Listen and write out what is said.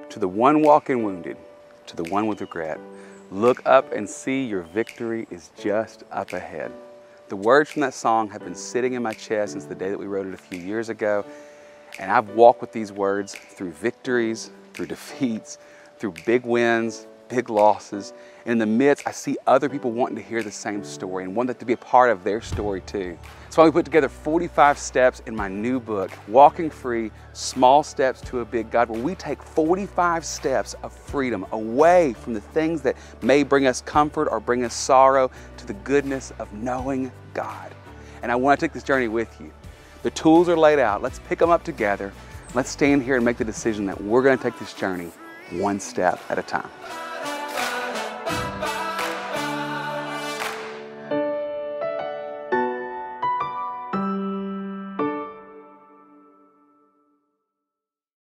To the one walking wounded, to the one with regret, look up and see your victory is just up ahead. The words from that song have been sitting in my chest since the day that we wrote it a few years ago. And I've walked with these words through victories, through defeats, through big wins, big losses. And in the midst, I see other people wanting to hear the same story and want that to be a part of their story too. That's why we put together 45 steps in my new book, Walking Free, Small Steps to a Big God, where we take 45 steps of freedom away from the things that may bring us comfort or bring us sorrow to the goodness of knowing God. And I want to take this journey with you. The tools are laid out. Let's pick them up together. Let's stand here and make the decision that we're going to take this journey one step at a time.